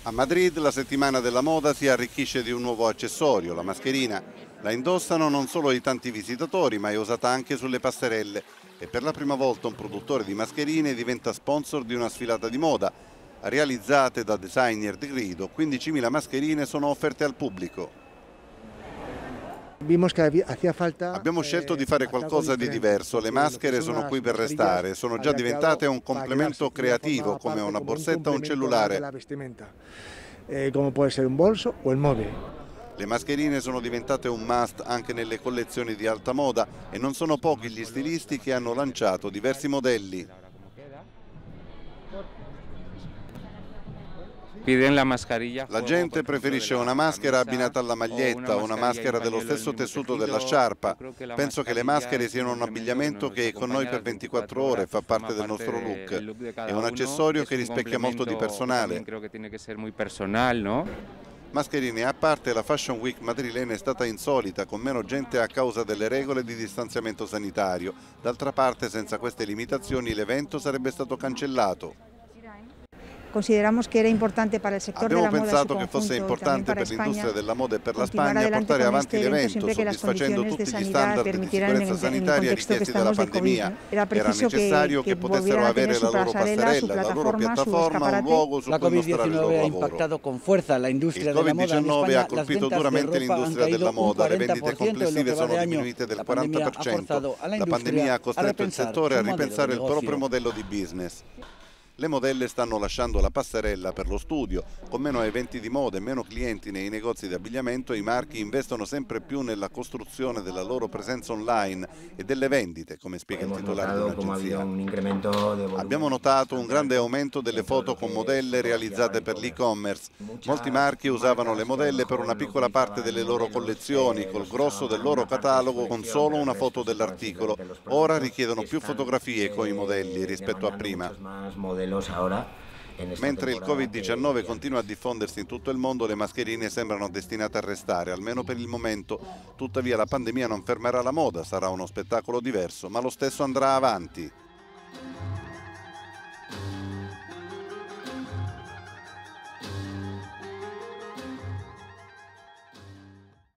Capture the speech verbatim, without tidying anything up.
A Madrid la settimana della moda si arricchisce di un nuovo accessorio, la mascherina. La indossano non solo i tanti visitatori, ma è usata anche sulle passerelle. E per la prima volta un produttore di mascherine diventa sponsor di una sfilata di moda. Realizzate da designer di grido, quindicimila mascherine sono offerte al pubblico. Abbiamo scelto di fare qualcosa di diverso, le maschere sono qui per restare, sono già diventate un complemento creativo come una borsetta o un cellulare. Le mascherine sono diventate un must anche nelle collezioni di alta moda e non sono pochi gli stilisti che hanno lanciato diversi modelli. La gente preferisce una maschera abbinata alla maglietta o una maschera dello stesso tessuto della sciarpa. Penso che le maschere siano un abbigliamento che è con noi per ventiquattro ore, fa parte del nostro look. È un accessorio che rispecchia molto di personale. Mascherine a parte, la Fashion Week madrilena è stata insolita, con meno gente a causa delle regole di distanziamento sanitario. D'altra parte, senza queste limitazioni, l'evento sarebbe stato cancellato. Consideramos que era importante para el sector Abbiamo de la moda pensato che fosse importante per l'industria della moda e per la Spagna portare avanti l'evento, soddisfacendo tutti gli standard di sicurezza sanitaria richiesti dalla pandemia. Era necessario che potessero avere la loro passerella, la loro piattaforma, un luogo su cui mostrare il loro lavoro. Il Covid diciannove ha colpito duramente l'industria della moda, le vendite complessive sono diminuite del quaranta per cento. La pandemia ha costretto il settore a ripensare il proprio modello di business. Le modelle stanno lasciando la passerella per lo studio. Con meno eventi di moda e meno clienti nei negozi di abbigliamento, i marchi investono sempre più nella costruzione della loro presenza online e delle vendite, come spiega il titolare dell'agenzia. Abbiamo notato un grande aumento delle foto con modelle realizzate per l'e-commerce. Molti marchi usavano le modelle per una piccola parte delle loro collezioni, col grosso del loro catalogo con solo una foto dell'articolo. Ora richiedono più fotografie con i modelli rispetto a prima. Mentre il Covid diciannove continua a diffondersi in tutto il mondo, le mascherine sembrano destinate a restare, almeno per il momento. Tuttavia la pandemia non fermerà la moda, sarà uno spettacolo diverso, ma lo stesso andrà avanti.